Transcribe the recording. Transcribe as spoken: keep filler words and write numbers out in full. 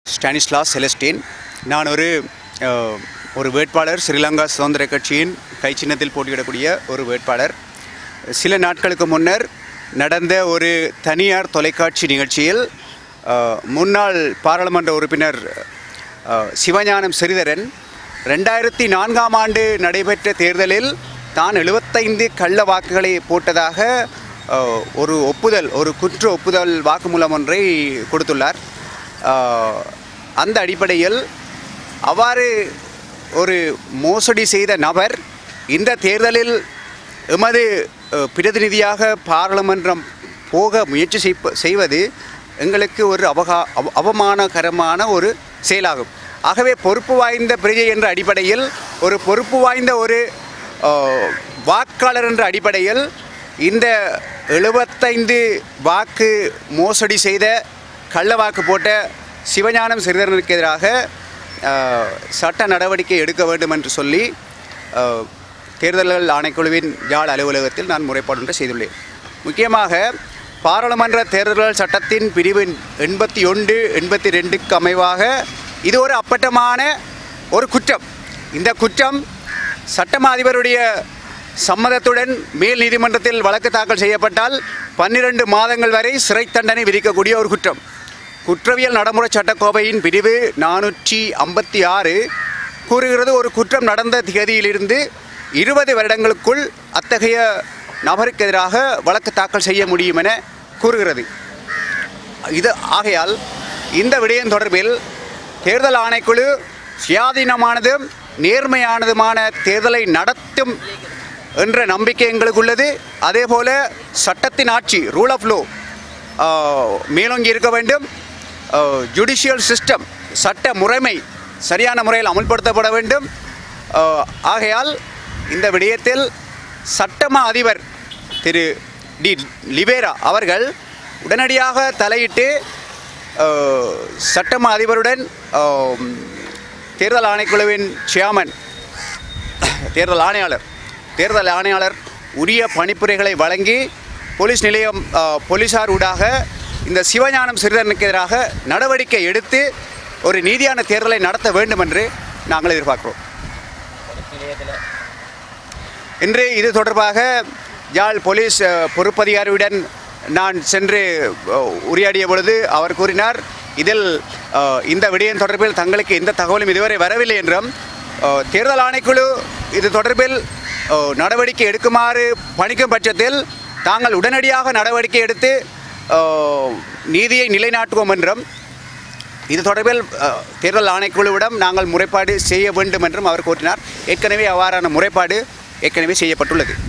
Stanislas Celestine. நான் ஒரு ஒரு வேட்பாளர், ஸ்ரீலங்கா சுதந்திர கட்சியின் கை சின்னத்தில் போட்டியிடக்கூடிய ஒரு வேட்பாளர். சில நாட்களுக்கு முன்னர் நடந்த ஒரு தனியார் தொலைக்காட்சி நிகழ்ச்சியில் முன்னாள் பாராளுமன்ற உறுப்பினர் சிவஞானம் ஸ்ரீதரன் ரெண்டாயிரத்தி நான்காம் ஆண்டு நடைபெற்ற தேர்தலில் தான் எழுபத்தைந்து கள்ள வாக்குகளை போட்டதாக ஒரு ஒப்புதல் ஒரு குற்ற ஒப்புதல் வாக்குமூலம் ஒன்றை கொடுத்துள்ளார். அந்த அடிப்படையில் அவ்வாறு ஒரு மோசடி செய்த நபர் இந்த தேர்தலில் எமது பிரதிநிதியாக பாராளுமன்றம் போக முயற்சி செய்வது எங்களுக்கு ஒரு அவகா அவமானகரமான ஒரு செயலாகும். ஆகவே பொறுப்பு வாய்ந்த பிரஜை என்ற அடிப்படையில், ஒரு பொறுப்பு வாய்ந்த ஒரு வாக்காளர் என்ற அடிப்படையில் இந்த எழுபத்தைந்து வாக்கு மோசடி செய்த கள்ள வாக்கு போட்ட சிவஞானம் ஸ்ரீதரனுக்கு எதிராக சட்ட நடவடிக்கை எடுக்க வேண்டும் என்று சொல்லி தேர்தல்கள் ஆணைக்குழுவின் யாழ் அலுவலகத்தில் நான் முறைப்பாடு ஒன்றை செய்துள்ளேன். முக்கியமாக பாராளுமன்ற தேர்தல்கள் சட்டத்தின் பிரிவு எண்பத்தி ஒன்று எண்பத்தி ரெண்டுக்கு அமைவாக இது ஒரு அப்பட்டமான ஒரு குற்றம். இந்த குற்றம் சட்டமா அதிபருடைய சம்மதத்துடன் மேல் நீதிமன்றத்தில் வழக்கு தாக்கல் செய்யப்பட்டால் பன்னிரண்டு மாதங்கள் வரை சிறை தண்டனை விதிக்கக்கூடிய ஒரு குற்றம். குற்றவியல் நடைமுறை சட்டக்கோவையின் பிரிவு நானூற்றி ஐம்பத்தி ஆறு கூறுகிறது, ஒரு குற்றம் நடந்த திகதியிலிருந்து இருபது வருடங்களுக்குள் அத்தகைய நபருக்கு எதிராக வழக்கு தாக்கல் செய்ய முடியும் என கூறுகிறது. இது ஆகையால் இந்த விடயம் தொடர்பில் தேர்தல் ஆணைக்குழு சுயாதீனமானதும் நேர்மையானதுமான தேர்தலை நடத்தும் என்ற நம்பிக்கை எங்களுக்கு உள்ளது. அதே போல் சட்டத்தின் ஆட்சி, ரூல் ஆஃப் லோ மேலோங்கி இருக்க வேண்டும். ஜுடிஷியல் சிஸ்டம், சட்ட முறைமை சரியான முறையில் அமுல்படுத்தப்பட வேண்டும். ஆகையால் இந்த விடயத்தில் சட்டமா அதிபர் திரு டி லிவேரா அவர்கள் உடனடியாக தலையிட்டு சட்டமா அதிபருடன் தேர்தல் ஆணைக்குழுவின் சேர்மன், தேர்தல் ஆணையாளர் தேர்தல் ஆணையாளர் உரிய பணிப்புரைகளை வழங்கி போலீஸ் நிலையம் போலீஸார் ஊடாக இந்த சிவஞானம் ஸ்ரீதரனுக்கு எதிராக நடவடிக்கை எடுத்து ஒரு நீதியான தேர்தலை நடத்த வேண்டும் என்று நாங்கள் எதிர்பார்க்கிறோம். இன்று இது தொடர்பாக யாழ் போலீஸ் பொறுப்பதிகாரியுடன் நான் சென்று உரையாடிய பொழுது அவர் கூறினார், இதில் இந்த விடயம் தொடர்பில் தங்களுக்கு எந்த தகவலும் இதுவரை வரவில்லை என்றும், தேர்தல் ஆணைக்குழு இது தொடர்பில் நடவடிக்கை எடுக்குமாறு பணிக்கும் பட்சத்தில் தாங்கள் உடனடியாக நடவடிக்கை எடுத்து நீதியை நிலைநாட்டுவோம் என்றும், இது தொடர்பில் தேர்தல் ஆணைக்குழுவிடம் நாங்கள் முறைப்பாடு செய்ய வேண்டும் என்றும் அவர் கூறினார். ஏற்கனவே அவ்வாறான முறைப்பாடு ஏற்கனவே செய்யப்பட்டுள்ளது.